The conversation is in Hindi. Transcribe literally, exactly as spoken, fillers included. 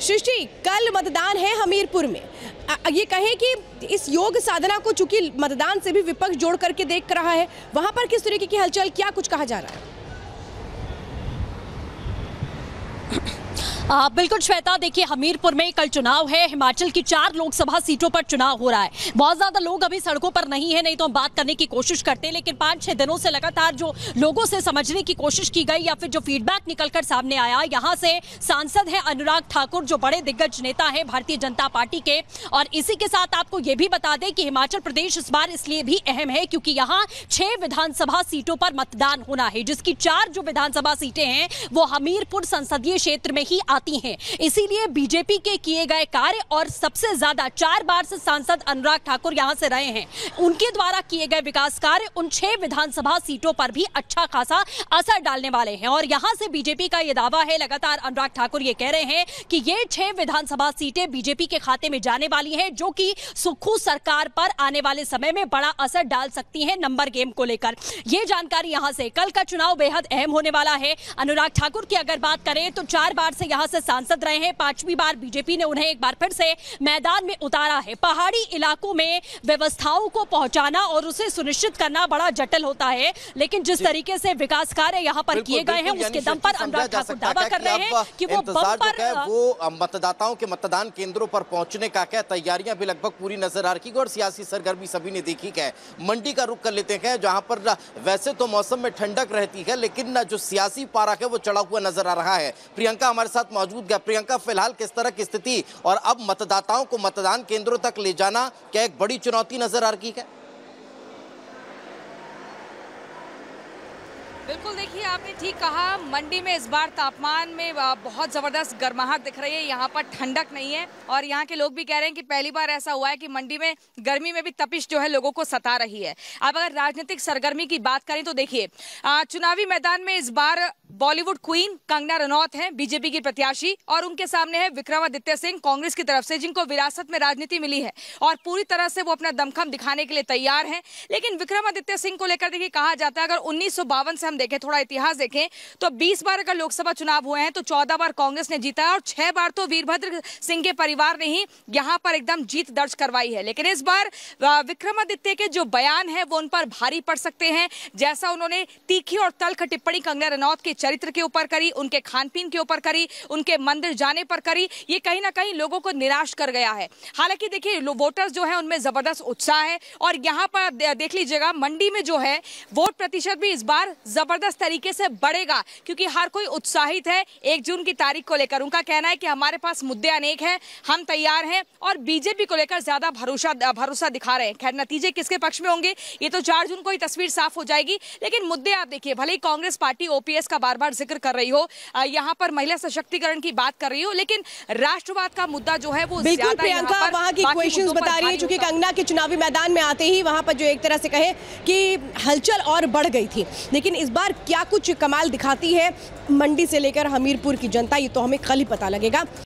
सृष्टि, कल मतदान है हमीरपुर में। ये कहें कि इस योग साधना को चूंकि मतदान से भी विपक्ष जोड़ करके देख रहा है, वहां पर किस तरीके की हलचल, क्या कुछ कहा जा रहा है? आ, बिल्कुल श्वेता, देखिए हमीरपुर में कल चुनाव है। हिमाचल की चार लोकसभा सीटों पर चुनाव हो रहा है। बहुत ज्यादा लोग अभी सड़कों पर नहीं है, नहीं तो हम बात करने की कोशिश करते हैं, लेकिन पांच छह दिनों से लगातार जो लोगों से समझने की कोशिश की गई या फिर जो फीडबैक निकलकर सामने आया, यहाँ से सांसद है अनुराग ठाकुर, जो बड़े दिग्गज नेता है भारतीय जनता पार्टी के। और इसी के साथ आपको ये भी बता दें कि हिमाचल प्रदेश इस बार इसलिए भी अहम है क्योंकि यहाँ छह विधानसभा सीटों पर मतदान होना है, जिसकी चार जो विधानसभा सीटें हैं वो हमीरपुर संसदीय क्षेत्र में ही आती हैं। इसीलिए बीजेपी के किए गए कार्य और सबसे ज्यादा चार बार से सांसद अनुराग ठाकुर यहां से रहे हैं, उनके द्वारा किए गए विकास कार्य उन छह विधानसभा सीटों पर भी अच्छा खासा असर डालने वाले हैं। और यहां से बीजेपी का यह दावा है, लगातार अनुराग ठाकुर ये कह रहे हैं कि ये छह विधानसभा सीटें बीजेपी के खाते में जाने वाली हैं, जो कि सुक्खू सरकार पर आने वाले समय में बड़ा असर डाल सकती है नंबर गेम को लेकर। यह जानकारी यहां से, कल का चुनाव बेहद अहम होने वाला है। अनुराग ठाकुर की अगर बात करें तो चार बार से यहां से सांसद रहे हैं, पांचवी बार बीजेपी ने उन्हें एक बार फिर से मैदान में उतारा है। पहाड़ी इलाकों में व्यवस्थाओं को पहुंचाना और उसे सुनिश्चित करना बड़ा जटिल होता है, लेकिन जिस तरीके से विकास कार्य यहां पर किए गए हैं उसके दम पर अनुराग ठाकुर दावा कर रहे हैं कि वो बम पर वो मतदाताओं के मतदान केंद्रों पर पहुंचने का क्या तैयारियां भी लगभग पूरी नजर आ रही है और सियासी सरगर्मी सभी ने देखी है। मंडी का रुख कर लेते हैं, जहां पर वैसे तो मौसम में ठंडक रहती है, लेकिन जो सियासी पारा है वो चढ़ा हुआ नजर आ रहा है। प्रियंका हमारे साथ मौजूद है। प्रियंका, फिलहाल किस तरह की स्थिति और अब मतदाताओं को मतदान केंद्रों तक ले जाना क्या एक बड़ी चुनौती नजर आ रही है? बिल्कुल, देखिए आपने ठीक कहा, मंडी में इस बार तापमान में बहुत ज़बरदस्त गर्माहट दिख रही है। यहाँ पर ठंडक नहीं है और यहाँ के लोग भी कह रहे हैं कि पहली बार ऐसा हुआ है कि मंडी में गर्मी में भी तपिश जो है लोगों को सता रही है। अब अगर राजनीतिक सरगर्मी की बात करें तो देखिए चुनावी मैदान में इस बार बॉलीवुड क्वीन कंगना रनौत हैं, बीजेपी की प्रत्याशी, और उनके सामने है विक्रमादित्य सिंह कांग्रेस की तरफ से, जिनको विरासत में राजनीति मिली है और पूरी तरह से वो अपना दमखम दिखाने के लिए तैयार हैं। लेकिन विक्रमादित्य सिंह को लेकर देखिए कहा जाता है, अगर उन्नीस सौ बावन से हम देखें, थोड़ा इतिहास देखें, तो बीस बार अगर लोकसभा चुनाव हुए हैं तो चौदह बार कांग्रेस ने जीता है और छह बार तो वीरभद्र सिंह के परिवार ने ही यहाँ पर एकदम जीत दर्ज करवाई है। लेकिन इस बार विक्रमादित्य के जो बयान है वो उन पर भारी पड़ सकते हैं। जैसा उन्होंने तीखी और तल्ख टिप्पणी कंगना रनौत के चरित्र के ऊपर करी, उनके खान पीन के ऊपर करी, उनके मंदिर जाने पर करी, ये कहीं ना कहीं लोगों को निराश कर गया है। हालांकि देखिए वोटर्स जो है उनमें जबरदस्त उत्साह है और यहाँ पर देख लीजिएगा मंडी में जो है वोट प्रतिशत भी इस बार जबरदस्त तरीके से बढ़ेगा, क्योंकि हर कोई उत्साहित है एक जून की तारीख को लेकर। उनका कहना है कि हमारे पास मुद्दे अनेक हैं, हम तैयार हैं और बीजेपी को लेकर ज्यादा भरोसा भरोसा दिखा रहे हैं। खैर नतीजे किसके पक्ष में होंगे ये तो चार जून को ही तस्वीर साफ हो जाएगी, लेकिन मुद्दे आप देखिए, भले ही कांग्रेस पार्टी ओपीएस का बार बार जिक्र कर रही हो, यहाँ पर महिला सशक्तिकरण की बात कर रही हो, लेकिन राष्ट्रवाद का मुद्दा जो है वो बिल्कुल प्रियंका वहां की क्वेश्चंस बता रही है, क्योंकि कंगना के चुनावी मैदान में आते ही वहां पर जो एक तरह से कहे कि हलचल और बढ़ गई थी। लेकिन इस बार क्या कुछ कमाल दिखाती है मंडी से लेकर हमीरपुर की जनता, ये तो हमें कल ही पता लगेगा।